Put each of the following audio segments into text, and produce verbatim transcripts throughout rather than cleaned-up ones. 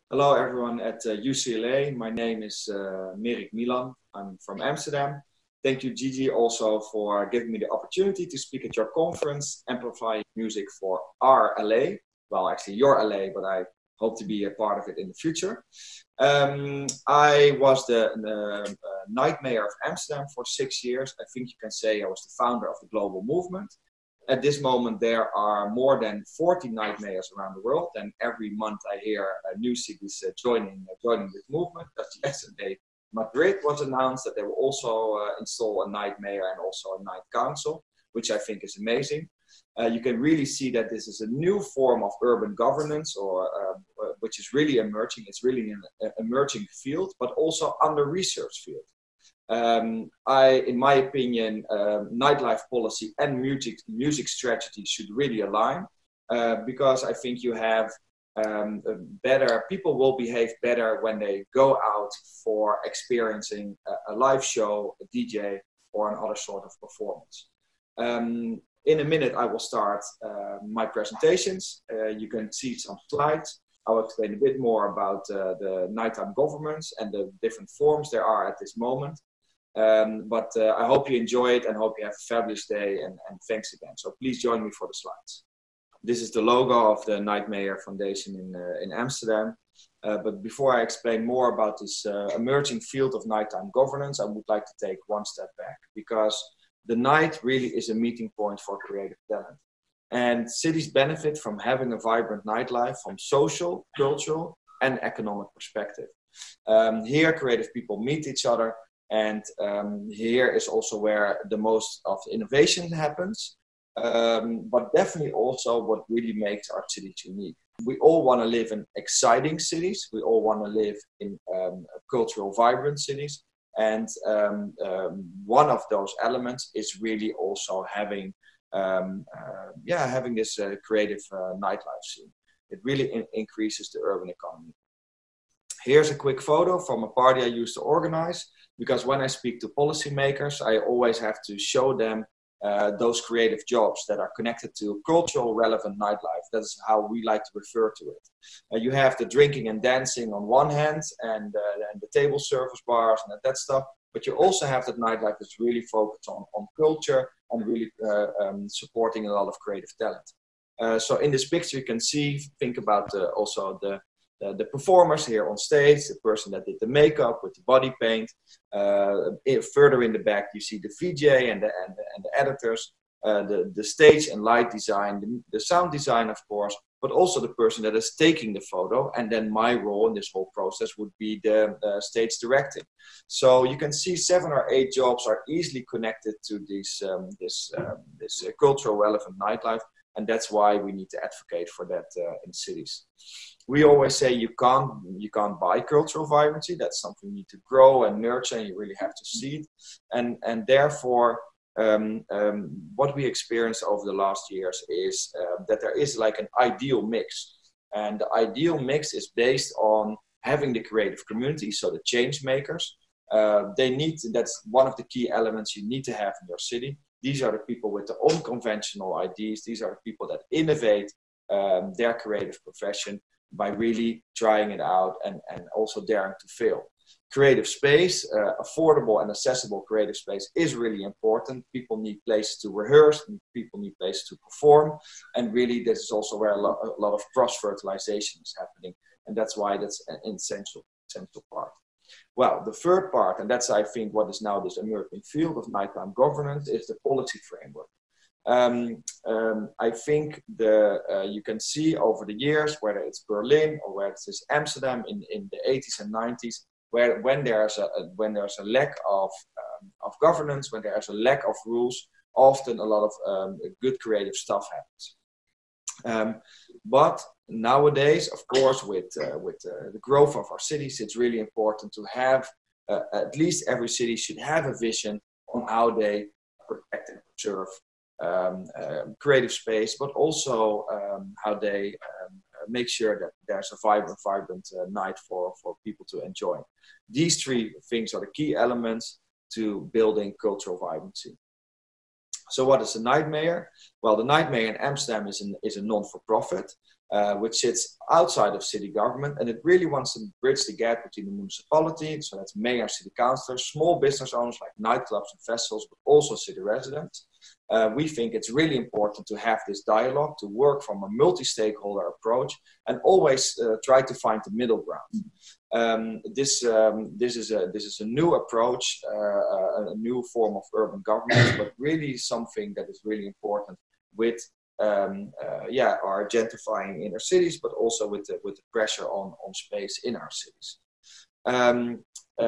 Hello everyone at uh, U C L A. My name is uh, Merik Milan. I'm from Amsterdam. Thank you, Gigi, also for giving me the opportunity to speak at your conference, Amplifying Music for our L A. Well, actually your L A, but I hope to be a part of it in the future. Um, I was the, the uh, night mayor of Amsterdam for six years. I think you can say I was the founder of the global movement. At this moment, there are more than forty night mayors around the world, and every month I hear uh, new cities uh, joining uh, joining this movement. Just yesterday, Madrid was announced that they will also uh, install a night mayor and also a night council, which I think is amazing. Uh, you can really see that this is a new form of urban governance, or uh, which is really emerging. It's really an emerging field, but also under-researched field. Um, I, in my opinion, uh, nightlife policy and music music strategy should really align, uh, because I think you have um, better people will behave better when they go out for experiencing a, a live show, a D J, or another sort of performance. Um, in a minute, I will start uh, my presentations. Uh, you can see some slides. I will explain a bit more about uh, the nighttime governments and the different forms there are at this moment. Um, but uh, I hope you enjoy it and hope you have a fabulous day, and, and thanks again. So please join me for the slides. This is the logo of the Night Mayor Foundation in, uh, in Amsterdam. Uh, but before I explain more about this uh, emerging field of nighttime governance, I would like to take one step back, because the night really is a meeting point for creative talent. And cities benefit from having a vibrant nightlife from social, cultural, and economic perspective. Um, here, creative people meet each other. And um, here is also where the most of the innovation happens, um, but definitely also what really makes our cities unique. We all want to live in exciting cities. We all want to live in um, cultural, vibrant cities. And um, um, one of those elements is really also having, um, uh, yeah, having this uh, creative uh, nightlife scene. It really in increases the urban economy. Here's a quick photo from a party I used to organize, because when I speak to policymakers, I always have to show them uh, those creative jobs that are connected to cultural relevant nightlife. That's how we like to refer to it. Uh, you have the drinking and dancing on one hand, and, uh, and the table service bars and that stuff, but you also have that nightlife that's really focused on, on culture and really uh, um, supporting a lot of creative talent. Uh, so in this picture you can see, think about uh, also the The, the performers here on stage, the person that did the makeup with the body paint. Uh, further in the back, you see the V J and the, and the, and the editors, uh, the, the stage and light design, the, the sound design, of course, but also the person that is taking the photo. And then my role in this whole process would be the uh, stage directing. So you can see seven or eight jobs are easily connected to this, um, this, um, this uh, cultural relevant nightlife. And that's why we need to advocate for that uh, in cities. We always say you can't, you can't buy cultural vibrancy. That's something you need to grow and nurture, and you really have to see it. And, and therefore, um, um, what we experienced over the last years is uh, that there is like an ideal mix. And the ideal mix is based on having the creative community, so the change makers. Uh, they need to, that's one of the key elements you need to have in your city. These are the people with the unconventional ideas. These are the people that innovate um, their creative profession by really trying it out and, and also daring to fail. Creative space, uh, affordable and accessible creative space is really important. People need places to rehearse, people need places to perform, and really this is also where a lot, a lot of cross-fertilization is happening, and that's why that's an essential, essential part. Well, the third part, and that's I think what is now this emerging field of nighttime governance, is the policy framework. Um, um, I think the, uh, you can see over the years, whether it's Berlin or whether it's Amsterdam in, in the eighties and nineties, where when there's a, a when there's a lack of, um, of governance, when there's a lack of rules, often a lot of um, good creative stuff happens. Um, but nowadays, of course, with, uh, with uh, the growth of our cities, it's really important to have, uh, at least every city should have a vision on how they protect and preserve Um, uh, creative space, but also um, how they um, make sure that there's a vibrant, vibrant uh, night for, for people to enjoy. These three things are the key elements to building cultural vibrancy. So what is the Nightmare? Well, the Nightmare in Amsterdam is, an, is a non-for-profit, uh, which sits outside of city government, and it really wants to bridge the gap between the municipality, so that's mayor, city councillors, small business owners like nightclubs and festivals, but also city residents. Uh, we think it's really important to have this dialogue, to work from a multi-stakeholder approach, and always uh, try to find the middle ground. Um, this um, this is a this is a new approach, uh, a new form of urban governance, but really something that is really important with um, uh, yeah our gentrifying inner cities, but also with the with the pressure on on space in our cities. Um,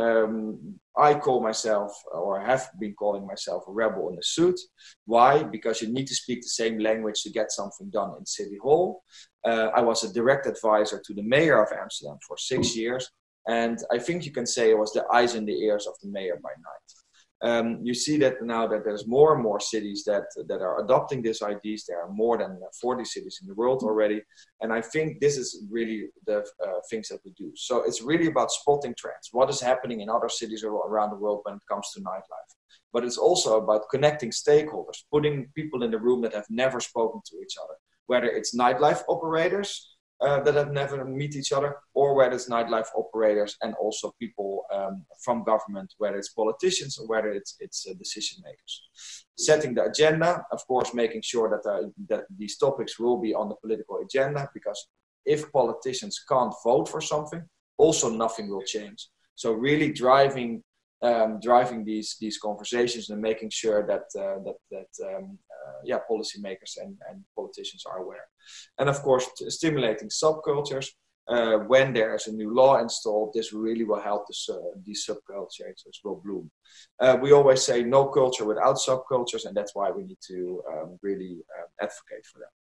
um, I call myself, or have been calling myself, a rebel in a suit. Why? Because you need to speak the same language to get something done in City Hall. Uh, I was a direct advisor to the mayor of Amsterdam for six years. And I think you can say it was the eyes and the ears of the mayor by night. Um, you see that now that there's more and more cities that, that are adopting these ideas. There are more than forty cities in the world already. And I think this is really the uh, things that we do. So it's really about spotting trends. What is happening in other cities around the world when it comes to nightlife? But it's also about connecting stakeholders, putting people in the room that have never spoken to each other, whether it's nightlife operators Uh, that have never met each other, or whether it's nightlife operators and also people um, from government, whether it's politicians or whether it's, it's uh, decision makers. Setting the agenda, of course, making sure that, uh, that these topics will be on the political agenda, because if politicians can't vote for something, also nothing will change. So really driving um, driving these these conversations and making sure that uh, that that um, uh, yeah policymakers and, and politicians are aware. And of course, stimulating subcultures. Uh, when there is a new law installed, this really will help this, uh, these subcultures will bloom. Uh, we always say no culture without subcultures, and that's why we need to um, really uh, advocate for them.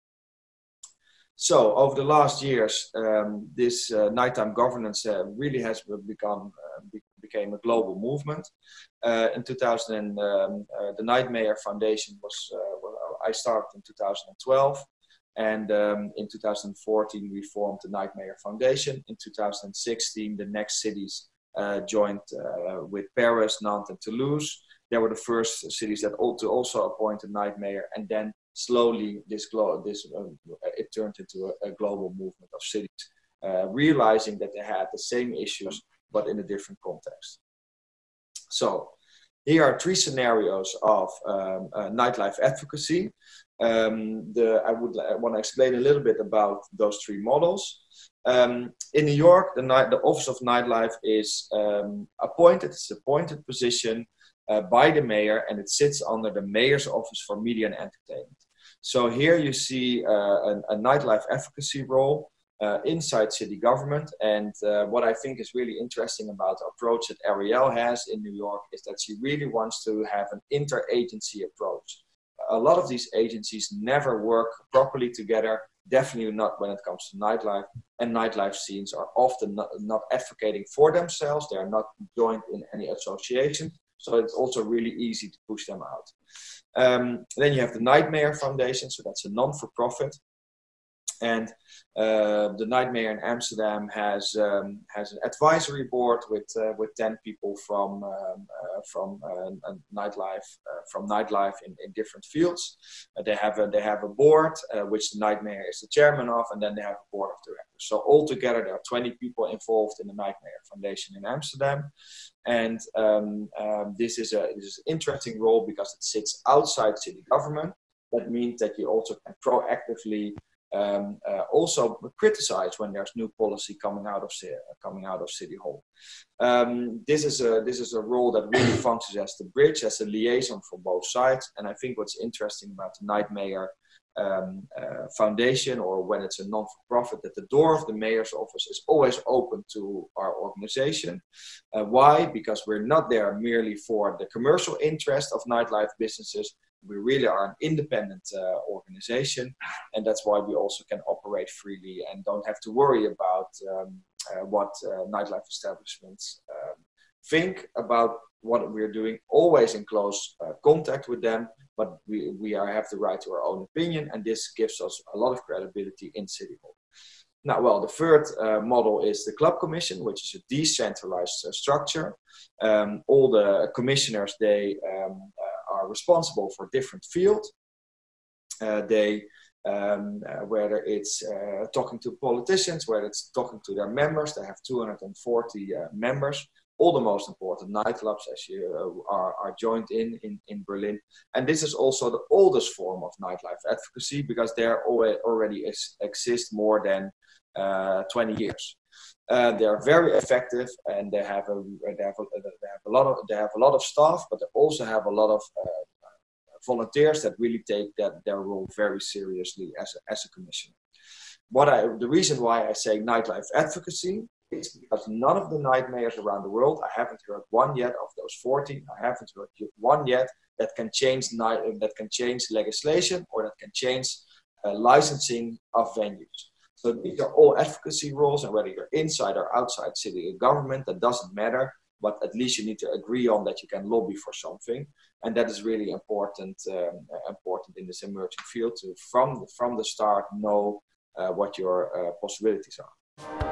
So over the last years, um, this uh, nighttime governance uh, really has become uh, be became a global movement. Uh, in two thousand, um, uh, the Nightmare Foundation was, uh, well, I started in two thousand twelve. And um, in two thousand fourteen, we formed the Nightmare Foundation. In two thousand sixteen, the next cities uh, joined uh, with Paris, Nantes, and Toulouse. They were the first cities that all to also appoint a Nightmare. And then slowly, this, glo this uh, it turned into a, a global movement of cities, uh, realizing that they had the same issues, but in a different context. So here are three scenarios of um, uh, nightlife advocacy. Um, the, I would I want to explain a little bit about those three models. Um, in New York, the, night, the Office of Nightlife is um, appointed, it's an appointed position uh, by the mayor, and it sits under the mayor's office for media and entertainment. So here you see uh, a, a nightlife advocacy role uh, inside city government. And uh, what I think is really interesting about the approach that Ariel has in New York is that she really wants to have an interagency approach. A lot of these agencies never work properly together, definitely not when it comes to nightlife. And nightlife scenes are often not, not advocating for themselves. They are not joined in any association. So it's also really easy to push them out. Um, then you have the Nightmare Foundation. So that's a non-for-profit. And uh, the Nightmare in Amsterdam has um, has an advisory board with uh, with ten people from um, uh, from uh, nightlife uh, from nightlife in, in different fields. Uh, they have a they have a board uh, which the Nightmare is the chairman of, and then they have a board of directors. So altogether there are twenty people involved in the Nightmare Foundation in Amsterdam, and um, um, this is a this is an interesting role because it sits outside city government. That means that you also can proactively Um, uh, also criticize when there's new policy coming out of coming out of City Hall. Um, this is a this is a role that really functions as the bridge, as a liaison for both sides. And I think what's interesting about the Nightmare um, uh, Foundation, or when it's a non-for-profit, that the door of the mayor's office is always open to our organization. Uh, why? Because we're not there merely for the commercial interest of nightlife businesses. We really are an independent uh, organization, and that's why we also can operate freely and don't have to worry about um, uh, what uh, nightlife establishments um, think about what we're doing. Always in close uh, contact with them, but we, we are, have the right to our own opinion, and this gives us a lot of credibility in City Hall. Now, well, the third uh, model is the Club Commission, which is a decentralized uh, structure. Um, all the commissioners, they um, uh, are responsible for different fields. Uh, they, um, uh, whether it's uh, talking to politicians, whether it's talking to their members, they have two hundred forty uh, members, all the most important nightclubs, as you uh, are, are joined in, in in Berlin. And this is also the oldest form of nightlife advocacy, because they already, already ex exist more than uh, twenty years. Uh, they are very effective, and they have a they have a, they have a lot of they have a lot of staff, but they also have a lot of uh, volunteers that really take that their role very seriously as a, as a commissioner. What I the reason why I say nightlife advocacy is because none of the night mayors around the world, I haven't heard one yet of those forty, I haven't heard one yet that can change night that can change legislation or that can change uh, licensing of venues. So these are all advocacy roles, and whether you're inside or outside city government, that doesn't matter. But at least you need to agree on that you can lobby for something, and that is really important. Um, important in this emerging field to, from from the start, know uh, what your uh, possibilities are.